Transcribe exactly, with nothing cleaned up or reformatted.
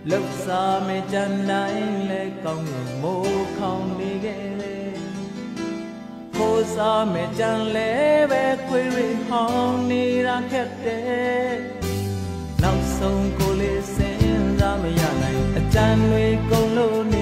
လှုပ်ရှားမဲ့ကြမ်းတိုင်းလဲကောင်းရင်မိုးခေါင်နေခဲ့ခိုးစားမဲ့ကြမ်းလဲပဲခွေရီဟောင်းနေတာခက်တယ်နောက်ဆုံးကိုလေးစင်စားမရနိုင်အကြမ်းတွေကုန်လို့